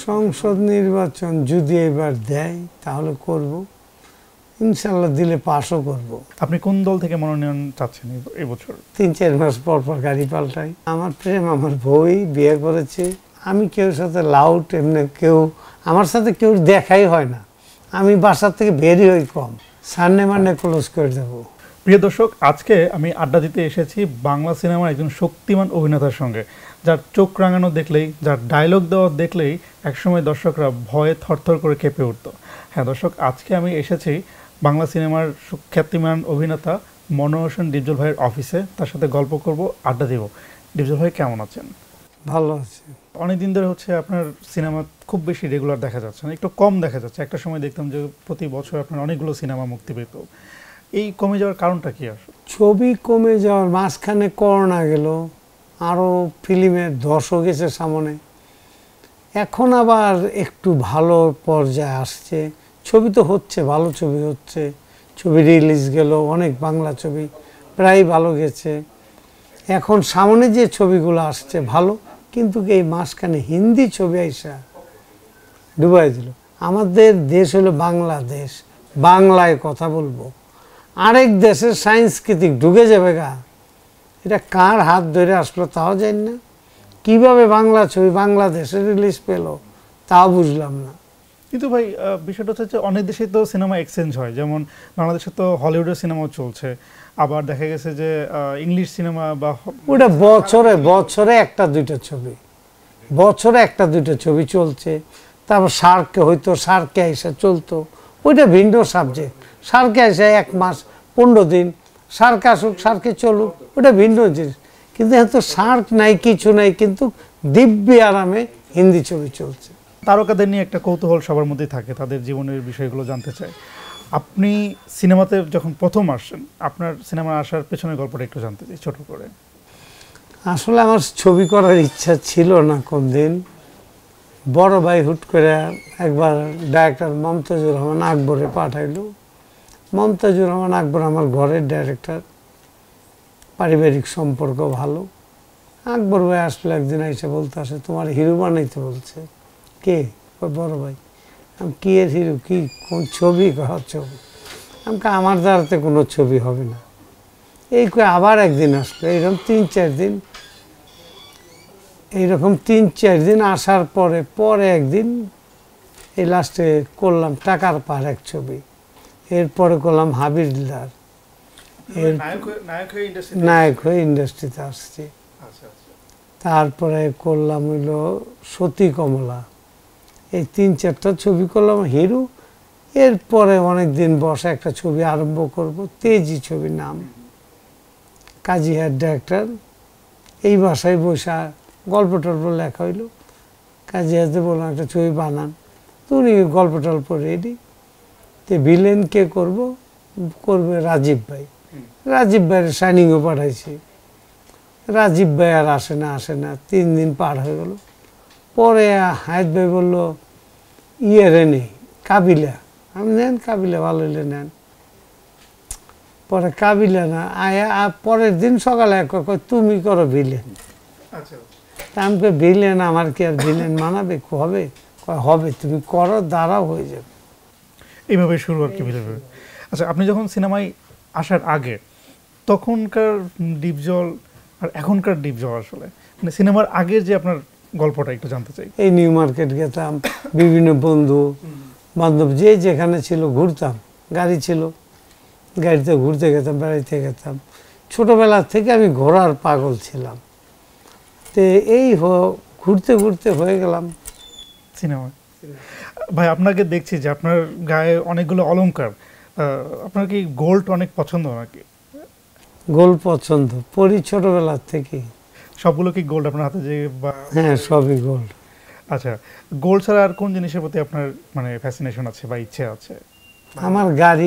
সংসদ নির্বাচন যদি এবার দেয় তাহলে করব, ইনশাল্লাহ দিলে পাসও করব। আপনি কোন দল থেকে মনোনয়ন চাচ্ছেন এবছর? 3-4 মাস পর পর গাড়ি পাল্টাই। আমার প্রেম আমার বই, বিয়ে করেছে। আমি কেউ সাথে লাউট এমনি কেউ আমার সাথে কেউ দেখাই হয় না। আমি বাসার থেকে বেরই হই কম, সানডে মানডে ক্লোজ করে দেবো। প্রিয় দর্শক, আজকে আমি আড্ডা দিতে এসেছি বাংলা সিনেমার একজন শক্তিমান অভিনেতার সঙ্গে, যার চোখ রাঙানো দেখলেই, যার ডায়লগ দেওয়া দেখলেই একসময় দর্শকরা ভয়ে থরথর করে কেঁপে উঠত। হ্যাঁ দর্শক, আজকে আমি এসেছি বাংলা সিনেমার খ্যাতিমান অভিনেতা মনোহর ডিপজল ভাইয়ের অফিসে। তার সাথে গল্প করব, আড্ডা দিব। ডিপজল ভাই কেমন আছেন? ভালো আছে। অনেকদিন ধরে আপনার সিনেমা খুব বেশি রেগুলার দেখা যাচ্ছে না, একটু কম দেখা যাচ্ছে। একটা সময় দেখতাম যে প্রতি বছর আপনার অনেকগুলো সিনেমা মুক্তি পেত। এই কমে যাওয়ার কারণটা কি? আসলে ছবি কমে যাওয়ার মাঝখানে করোনা গেল, আরও ফিল্মের দর্শক গেছে সামনে, এখন আবার একটু ভালো পর্যায়ে আসছে। ছবি তো হচ্ছে, ভালো ছবি হচ্ছে, ছবি রিলিজ গেল, অনেক বাংলা ছবি প্রায় ভালো গেছে। এখন সামনে যে ছবিগুলো আসছে ভালো, কিন্তু এই মাঝখানে হিন্দি ছবি আইসা ডুবাই দিল। আমাদের দেশ হলো বাংলাদেশ, বাংলায় কথা বলবো, আরেক দেশের সাংস্কৃতিক ঢুকে যাবে গা। এটা কার হাত ধরে আসলো তাও জানি না। কিভাবে বাংলা ছবি বাংলাদেশে রিলিজ পেল তাও বুঝলাম না। কিন্তু ভাই বিষয়টা হচ্ছে যে অনেক দেশে তো সিনেমা এক্সচেঞ্জ হয়, যেমন বাংলাদেশে তো হলিউডের সিনেমাও চলছে, আবার দেখা গেছে যে ইংলিশ সিনেমা বা ওটা বছরে বছরে একটা দুইটা ছবি, বছরে একটা দুইটা ছবি চলছে। তারপর সার্কে হয়তো সার্কে এসে চলতো, ওইটা ভিন্ন সাবজেক্ট। সার্কে এসে 1 মাস 15 দিন সার্ক আসুক, সার্কে চলুক, ওটা ভিন্ন জিনিস। কিন্তু এত সার্ক নাই, কিছু নাই, কিন্তু দিব্যি আরামে হিন্দি ছবি চলছে। তারকাদের নিয়ে একটা কৌতূহল সবার মধ্যেই থাকে, তাদের জীবনের বিষয়গুলো জানতে চায়। আপনি সিনেমাতে যখন প্রথম আসছেন, আপনার সিনেমা আসার পেছনের গল্পটা একটু জানতে চাই ছোট করে। আসলে আমার ছবি করার ইচ্ছা ছিল না কোনদিন। বড় ভাই হুট করে একবার ডাইরেক্টর মমতাজুর রহমান আকবরে পাঠাইল। মমতাজুর রহমান আকবর আমার ঘরের ডাইরেক্টর, পারিবারিক সম্পর্ক ভালো। আকবর ভাই আসলে একদিন এসে বলতে আসে, তোমার হিরো বানাইতে বলছে। কে? বড় ভাই। আমি কি এর হিরো? কি কোন ছবি? ছবি। আমাকে আমার দ্বারাতে কোনো ছবি হবে না। এই করে আবার একদিন আসলো, এইরকম 3-4 দিন, এইরকম 3-4 দিন আসার পরে একদিন এই লাস্টে করলাম টাকার পাহাড় এক ছবি, এরপরে করলাম হাবিলদার, নায়ক হয়ে ইন্ডাস্ট্রিতে আসছি। তারপরে করলাম হইলো সতী কমলা, এই 3-4টা ছবি করলাম হিরো। এরপরে অনেকদিন বসে একটা ছবি আরম্ভ করব, তেজি ছবি নাম, কাজী হেড ডাইরেক্টর। এই বাসায় বসা গল্প টল্প লেখা হইলো, কাজী হাতে বললাম একটা ছবি বানান। তো উনি গল্প টল্প রেডি। তো ভিলেন কে করবে রাজীব ভাই। রাজীব ভাইয়ের শাইনিংও পাঠাইছি, রাজীব ভাই আর আসে না। 3 দিন পার হয়ে গেল। পরে হায়দ ভাই বললো ইয়েরে নেই, কাবিলা। আমি নেন কাবিলা, ভালো হইলে নেন। পরে কাবিলা না আয়া, পরের দিন সকালে তুমি করো ভিলেন। আমাকে ভিলেন, আমার কি আর ভিলেন মানাবে? হবে? হবে, তুমি করো, দাঁড়াও, হয়ে যাবে। এইভাবে শুরু আর কি ভিলেন। আচ্ছা, আপনি যখন সিনেমায় আসার আগে তখনকার ডিপজল আর এখনকার ডিপজল, আসলে মানে সিনেমার আগের যে আপনার গল্পটা একটু জানতে চাই। এই নিউ মার্কেট গেতাম, বিভিন্ন বন্ধু বান্ধব যে যেখানে ছিল ঘুরতাম, গাড়ি ছিল, গাড়িতে ঘুরতে গেতাম, বেড়াইতে গেতাম। ছোটোবেলা থেকে আমি ঘোরার পাগল ছিলাম। তো এই ঘুরতে ঘুরতে হয়ে গেলাম সিনেমা। ভাই আপনাকে দেখছি যে আপনার গায়ে অনেকগুলো অলংকার, আপনার কি গোল্ড অনেক পছন্দ নাকি? গোল্ড পছন্দ, পরি ছোটোবেলার থেকে। সবগুলো কি গোল্ড আপনার হাতে? যে হ্যাঁ, সবই গোল্ড। আচ্ছা, গোল্ড ছাড়া আর কোন জিনিসের প্রতি আপনার মানে ফ্যাসিনেশন আছে বা ইচ্ছে আছে? আমার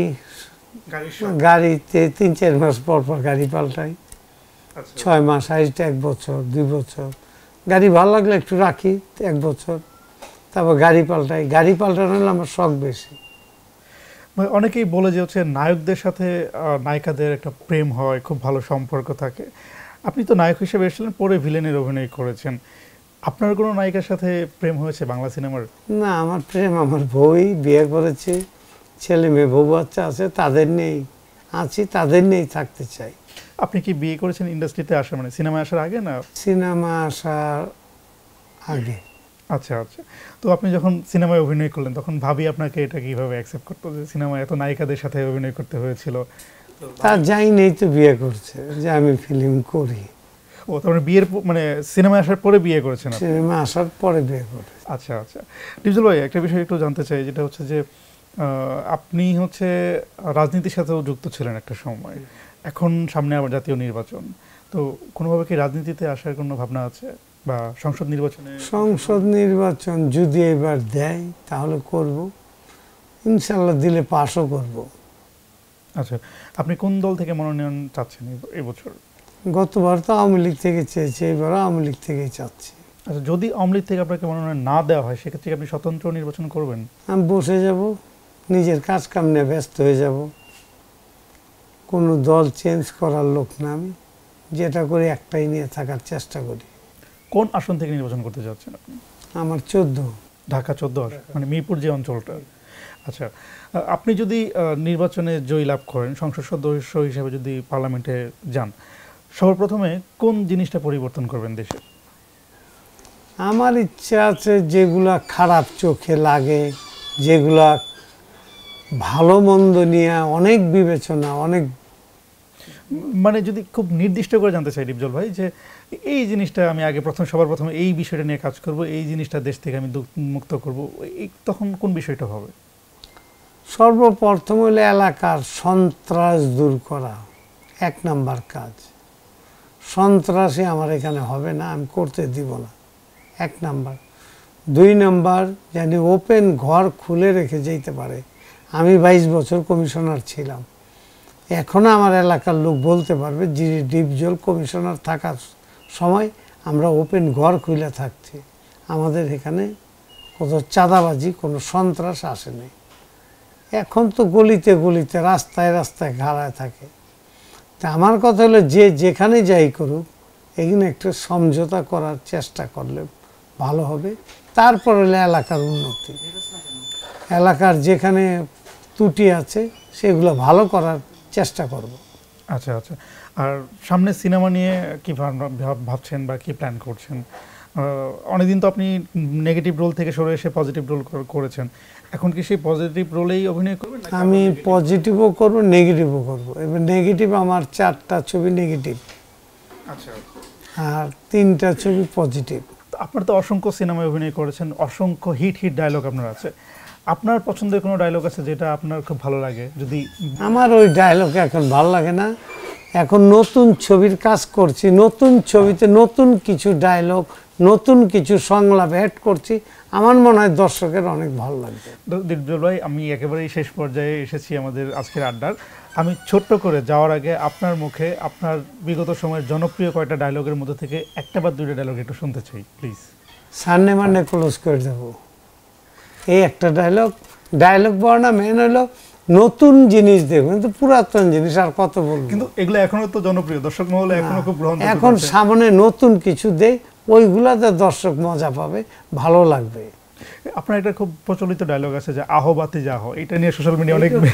গাড়িতে 3-4 মাস পর গাড়ি পাল্টাই। 6 মাস, হাইস্ট 1 বছর 2 বছর। গাড়ি ভালো লাগলে একটু রাখি 1 বছর, তারপর গাড়ি পাল্টাই। গাড়ি পাল্টানো হলে আমার শখ বেশি। অনেকেই বলে যে হচ্ছে নায়কদের সাথে নায়িকাদের একটা প্রেম হয়, খুব ভালো সম্পর্ক থাকে। আপনি তো নায়ক হিসেবে এসেছিলেন, পরে ভিলেনের অভিনয় করেছেন। আপনার কোনো নায়িকার সাথে প্রেম হয়েছে বাংলা সিনেমার? না, আমার প্রেম আমার বই বিয়ে করেছে, ছেলে মেয়ে বউ বাচ্চা আছে, তাদের নেই আছি, তাদের নেই থাকতে চাই। আপনি কি বিয়ে করেছেন ইন্ডাস্ট্রিতে আসার মানে সিনেমায় আসার আগে না? সিনেমা আসার আগে। আচ্ছা আচ্ছা। তো আপনি যখন সিনেমায় অভিনয় করলেন তখন ভাবি আপনাকে এটা কিভাবে অ্যাকসেপ্ট করতো যে সিনেমায় এত নায়িকাদের সাথে অভিনয় করতে হয়েছিল? তা যাই নেই তো বিয়ে করছে যে আমি ফিল্ম করি। ও তার মানে বিয়ের মানে সিনেমায় আসার পরে বিয়ে করেছেন আপনি? সিনেমা আসার পরে বিয়ে করে। আচ্ছা আচ্ছা। ডিপজল ভাই, একটা বিষয় একটু জানতে চাই, যেটা হচ্ছে যে আপনি হচ্ছে রাজনীতির সাথেও যুক্ত ছিলেন একটা সময়, এখন সামনে আবার জাতীয় নির্বাচন, তো কোনোভাবে কি রাজনীতিতে আসার কোনো ভাবনা আছে বা সংসদ নির্বাচনে? সংসদ নির্বাচন যদি এবার দেয় তাহলে করব, ইনশাল্লাহ দিলে পাশও করব। আচ্ছা, আপনি কোন দল থেকে মনোনয়ন চাচ্ছেন এবছর? গতবার তো আওয়ামী লীগ থেকে চেয়েছি, এবার আওয়ামী লীগ থেকেই চাচ্ছি। আচ্ছা, যদি আওয়ামী লীগ থেকে আপনাকে মনোনয়ন না দেওয়া হয় সেক্ষেত্রে আপনি স্বতন্ত্র নির্বাচন করবেন? আমি বসে যাব, নিজের কাজ কাম নিয়ে ব্যস্ত হয়ে যাব, কোনো দল চেঞ্জ করার লোক না আমি, যেটা করি একটাই নিয়ে থাকার চেষ্টা করি। কোন আসন থেকে নির্বাচন করতে যাচ্ছেন আপনি? আমার 14। ঢাকা 14 আসন, মানে মিরপুর যে অঞ্চলটা। আচ্ছা, আপনি যদি নির্বাচনে জয় লাভ করেন, সংসদ সদস্য হিসেবে যদি পার্লামেন্টে যান, সর্বপ্রথমে কোন জিনিসটা পরিবর্তন করবেন দেশে? আমার ইচ্ছা আছে যেগুলা খারাপ চোখে লাগে, যেগুলা ভালো মন্দ নিয়ে অনেক বিবেচনা, অনেক মানে যদি খুব নির্দিষ্ট করে জানতে চাই ডিপজল ভাই, যে এই জিনিসটা আমি আগে সবার প্রথমে এই বিষয়টা নিয়ে কাজ করব, এই জিনিসটা দেশ থেকে আমি মুক্ত করব, তখন কোন বিষয়টা হবে? সর্বপ্রথম হলে এলাকার সন্ত্রাস দূর করা, 1 নাম্বার কাজ। সন্ত্রাসী আমার এখানে হবে না, আমি করতে দিব না, 1 নাম্বার। 2 নাম্বার, জানি ওপেন ঘর খুলে রেখে যেতে পারে। আমি 22 বছর কমিশনার ছিলাম, এখনও আমার এলাকার লোক বলতে পারবে যে ডিপজল কমিশনার থাকার সময় আমরা ওপেন ঘর খুলে থাকছি, আমাদের এখানে কত চাঁদাবাজি, কোনো সন্ত্রাস আসেনি। এখন তো গলিতে গলিতে রাস্তায় রাস্তায় ঘাড়ায় থাকে। তা আমার কথা হলো যে যেখানে যাই করুক, এখানে একটু সমঝোতা করার চেষ্টা করলে ভালো হবে। তারপর হলো এলাকার উন্নতি, এলাকার যেখানে ত্রুটি আছে সেগুলো ভালো করার চেষ্টা করব। আচ্ছা আচ্ছা। আর সামনে সিনেমা নিয়ে কি ভাবছেন বা কি প্ল্যান করছেন? অনেকদিন তো আপনি নেগেটিভ রোল থেকে সরে এসে পজিটিভ রোল করেছেন, এখন কি সেই পজিটিভ রোলেই অভিনয় করবেন? আমি পজিটিভও করব, নেগেটিভও করব। এবার নেগেটিভ আমার 4টা ছবি নেগেটিভ, আচ্ছা, আর 3টা ছবি পজিটিভ। আপনার তো অসংখ্য সিনেমায় অভিনয় করেছেন, অসংখ্য হিট ডায়লগ আপনার আছে, আপনার পছন্দের কোনো ডায়লগ আছে যেটা আপনার খুব ভালো লাগে? যদি আমার ওই ডায়লগ এখন ভালো লাগে না, এখন নতুন ছবির কাজ করছি, নতুন ছবিতে নতুন কিছু ডায়লগ, নতুন কিছু সংলাপ অ্যাড করছি, আমার মনে হয় দর্শকের অনেক ভালো লাগবে। ডিপজল ভাই, আমি একেবারেই শেষ পর্যায়ে এসেছি আমাদের আজকের আড্ডার। আমি ছোট্ট করে যাওয়ার আগে আপনার মুখে আপনার বিগত সময়ের জনপ্রিয় কয়টা ডায়লগের মধ্যে থেকে 1টা বা 2টা ডায়লগ একটু শুনতে চাই প্লিজ। সানডে মানডে ক্লোজ করে দেবো, এই একটা ডায়লগ। ডায়লগ বর্ণা মেন হলো নতুন জিনিস দেখবেন, কিন্তু পুরাতন জিনিস আর কত বলবো। কিন্তু এগুলো এখনো তো জনপ্রিয়, দর্শক মহলে এখনো খুব গ্রহণযোগ্য। এখন সামনে নতুন কিছু দেয়, ওইগুলাতে দর্শক মজা পাবে, ভালো লাগবে। আপনার একটা খুব প্রচলিত ডায়লগ আছে যে আহো বাতি যাহ, এটা নিয়ে সোশ্যাল মিডিয়া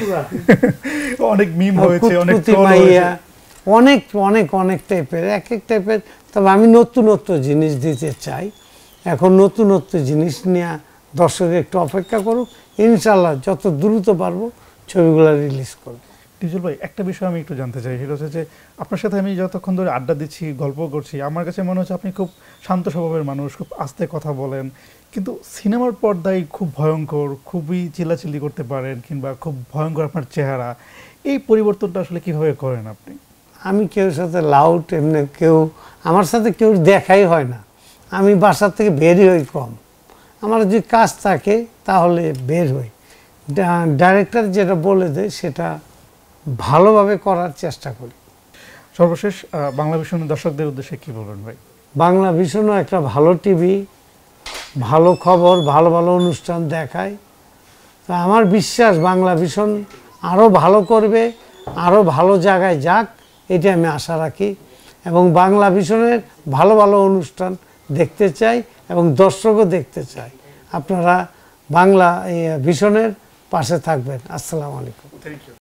অনেক মিম হয়েছে, অনেক ট্রোল হয়েছে, অনেক অনেক অনেক টাইপের, এক এক টাইপের। তবে আমি নতুনত্ব জিনিস দিতে চাই, এখন নতুনত্ব জিনিস নিয়ে দর্শক একটু অপেক্ষা করুক, ইনশাল্লাহ যত দ্রুত পারবো ছবিগুলো রিলিজ করবো। ডিপজল ভাই, একটা বিষয় আমি একটু জানতে চাই, সেটা হচ্ছে যে আপনার সাথে আমি যতক্ষণ ধরে আড্ডা দিচ্ছি, গল্প করছি, আমার কাছে মনে হচ্ছে আপনি খুব শান্ত স্বভাবের মানুষ, খুব আস্তে কথা বলেন, কিন্তু সিনেমার পর্দায় খুব ভয়ঙ্কর, খুবই চিল্লাচিল্লি করতে পারেন, কিংবা খুব ভয়ঙ্কর আপনার চেহারা। এই পরিবর্তনটা আসলে কিভাবে করেন আপনি? আমি কেউ সাথে লাউড, এমনি কেউ আমার সাথে কেউ দেখাই হয় না, আমি বাসার থেকে বেরই হই কম, আমার যদি কাজ থাকে তাহলে বের হই, ডাইরেক্টর যেটা বলে দেয় সেটা ভালোভাবে করার চেষ্টা করি। সর্বশেষ বাংলাভিশনের দর্শকদের উদ্দেশ্যে কি বলবেন ভাই? বাংলাভিশনও একটা ভালো টিভি, ভালো খবর, ভালো ভালো অনুষ্ঠান দেখায়। তো আমার বিশ্বাস বাংলাভিশন আরও ভালো করবে, আরও ভালো জায়গায় যাক, এটা আমি আশা রাখি। এবং বাংলাভিশনের ভালো ভালো অনুষ্ঠান দেখতে চাই, এবং দর্শকও দেখতে চায়। আপনারা বাংলা ভিশনের পাশে থাকবেন। আসসালামু আলাইকুম। Thank you.